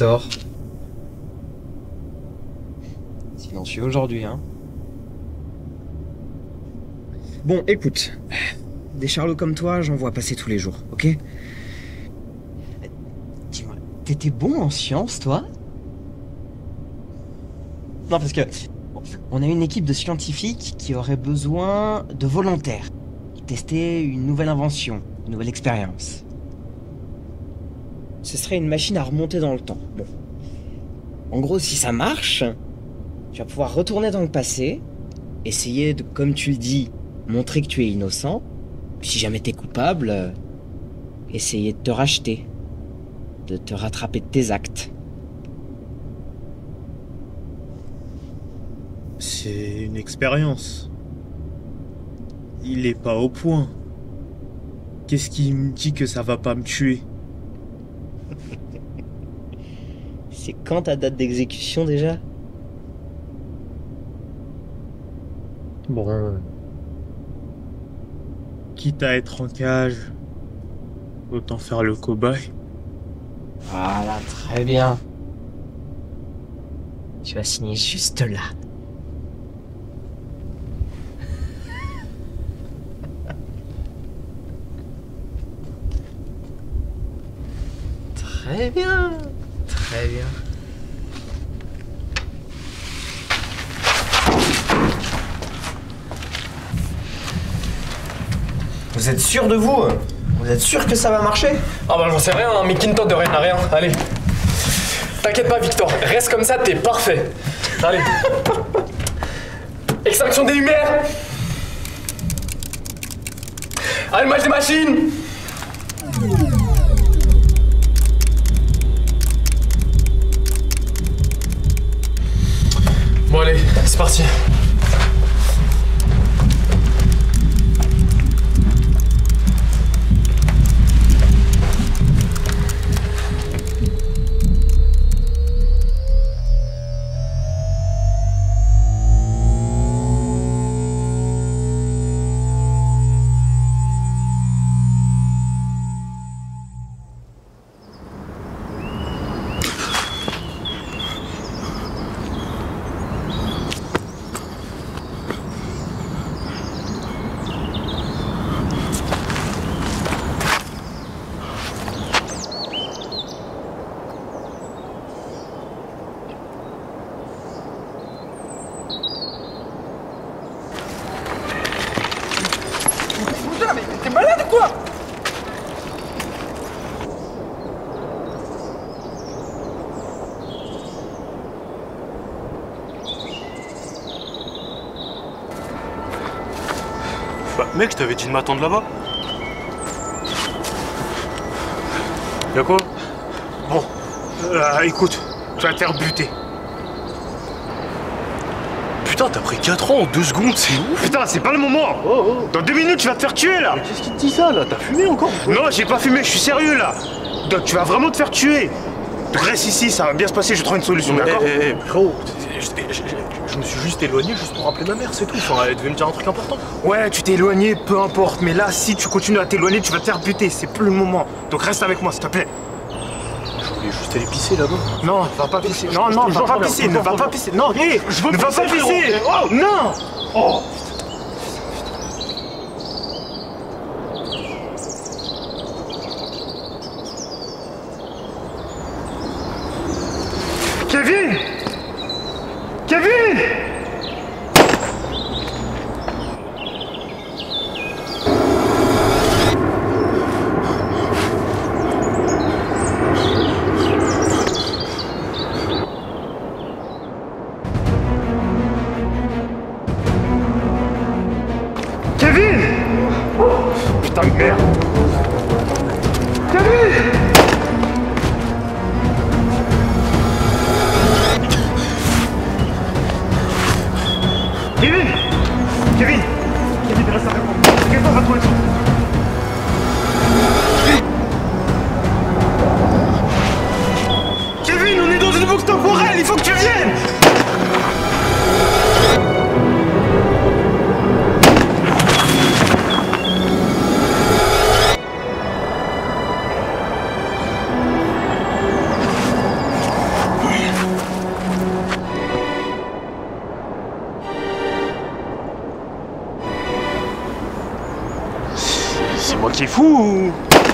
sort. Silencieux aujourd'hui, hein. Bon, écoute. Des charlots comme toi, j'en vois passer tous les jours, ok? Dis-moi, t'étais bon en sciences, toi? Non, parce que on a une équipe de scientifiques qui aurait besoin de volontaires pour tester une nouvelle invention, une nouvelle expérience. Ce serait une machine à remonter dans le temps. Bon. En gros, si ça marche, tu vas pouvoir retourner dans le passé, essayer de, comme tu le dis, montrer que tu es innocent. Puis si jamais t'es coupable, essayer de te racheter, de te rattraper de tes actes. C'est une expérience. Il est pas au point. Qu'est-ce qui me dit que ça va pas me tuer? C'est quand ta date d'exécution déjà? Bon. Quitte à être en cage, autant faire le cobaye. Voilà, très bien. Tu vas signer juste là. Très bien, très bien. Vous êtes sûr de vous? Vous êtes sûr que ça va marcher? Ah bah j'en sais rien, hein, mais qui ne tente de rien à rien. Allez. T'inquiète pas Victor, reste comme ça, t'es parfait. Allez. Extinction des lumières. Allumage des machines. Bon allez, c'est parti. Mais t'es malade ou quoi? Bah mec, je t'avais dit de m'attendre là-bas. Y'a quoi? Bon, écoute, tu vas te faire buter. Putain, t'as pris 4 ans en 2 secondes, c'est ouf! Putain, c'est pas le moment. Dans 2 minutes, tu vas te faire tuer là. Mais qu'est-ce qui te dit ça là? T'as fumé encore? Non, j'ai pas fumé, je suis sérieux là. Donc tu vas vraiment te faire tuer. Donc reste ici, ça va bien se passer, je vais trouver une solution, d'accord? Frérot, je me suis juste éloigné juste pour rappeler ma mère, c'est tout. Enfin, elle devait me dire un truc important. Ouais, tu t'es éloigné, peu importe. Mais là, si tu continues à t'éloigner, tu vas te faire buter. C'est plus le moment. Donc reste avec moi, s'il te plaît. Je voulais juste aller pisser là-bas. Non, va pas pisser. Non, non, va pas pisser. Ne va pas pisser. Non, hé, ne va pas pisser. Oh, non. Oh! Kevin! Kevin! Kevin! Putain de merde! Kevin! Kevin! Kevin! Kevin, reste avec moi. T'inquiète pas, on va trouver ça. Kevin, on est dans une boucle temporelle, il faut que tu viennes! moi qui est fou ou...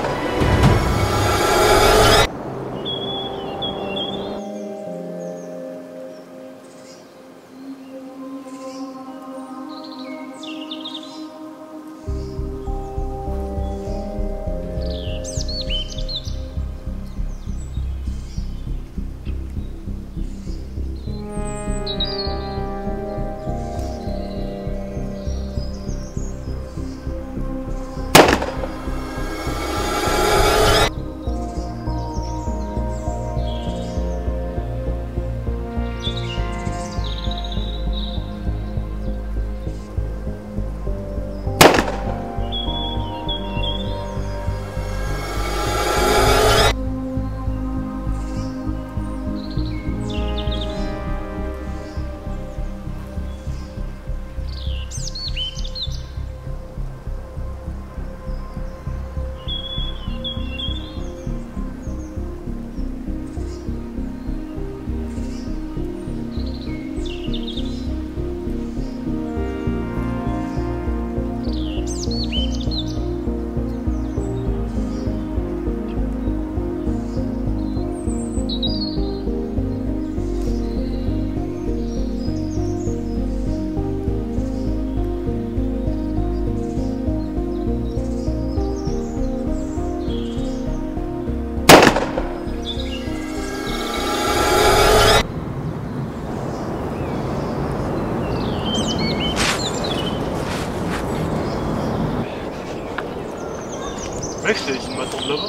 Mec, je t'avais dit de m'attendre là-bas.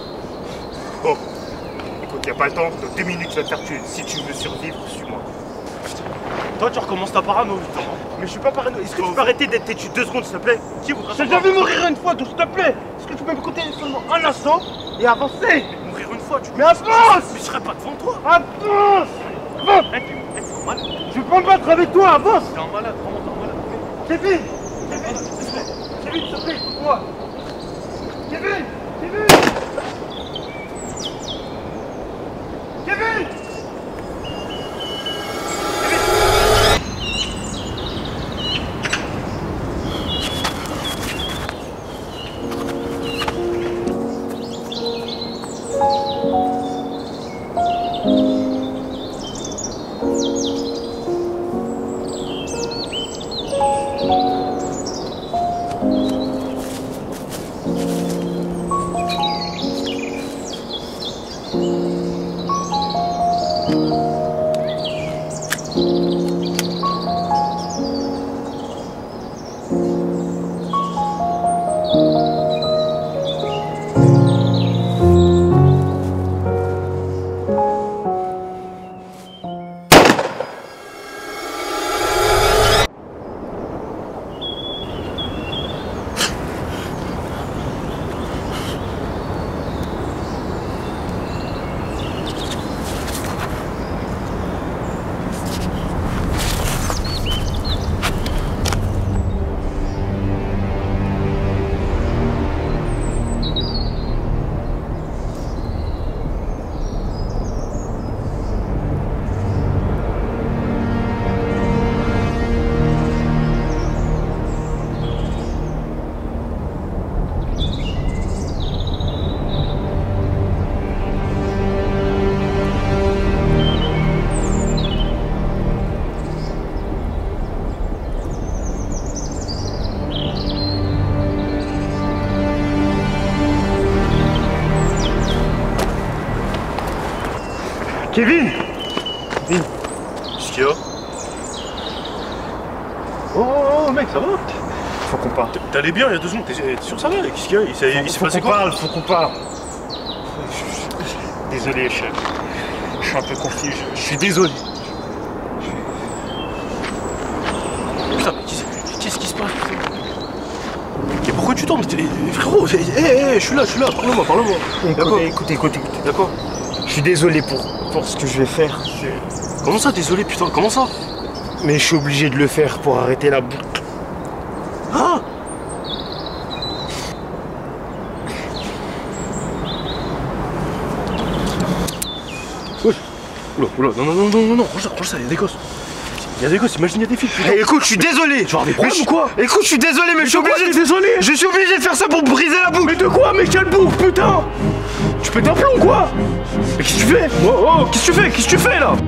Bon, écoute, y a pas le temps, dans 2 minutes je vais te faire tuer. Si tu veux survivre, suis-moi. Toi, tu recommences ta parano, Victor. Mais je suis pas parano. Est-ce que tu peux arrêter d'être têtu 2 secondes, s'il te plaît? Qui voudra J'ai déjà vu mourir une fois, donc s'il te plaît. Est-ce que tu peux m'écouter seulement un instant et avancer? mourir une fois, tu Mais avance! Mais je serai pas devant toi. Avance! Avance! Mec, t'es un malade. Je veux pas me battre avec toi, avance! T'es un malade, vraiment t'es un malade. Kevin! Kevin, s'il te plaît, écoute-moi! Kevin! Kevin! Kevin! Kevin! Kevin! Qu'est-ce qu'il y a? Oh, mec, ça va? Faut qu'on parle. T'allais bien il y a 2 secondes, t'es sûr que ça va? Qu'est-ce qu'il y a? Il s'est passé quoi? Faut qu'on parle. Désolé, je suis un peu confus. Je suis désolé. Putain, mais qu'est-ce qui se passe? Et pourquoi tu tombes? Frérot, je suis là, parle-moi. Écoute. D'accord? Je suis désolé pour ce que je vais faire. Comment ça, désolé, putain, comment ça? Mais je suis obligé de le faire pour arrêter la boucle. Ah! Oula, non, range ça, il y a des gosses. Y'a des gosses, imagine, y'a des filles. Eh, écoute, je suis désolé. Tu vas avoir des problèmes ou quoi? Écoute, je suis désolé, mais je suis obligé. Désolé. Je suis obligé de faire ça pour briser la boucle. Mais de quoi? Mais quelle boucle, putain? Tu pètes un plomb, quoi? Mais qu'est-ce que tu fais? Oh, qu'est-ce que tu fais? Qu'est-ce que tu fais, là?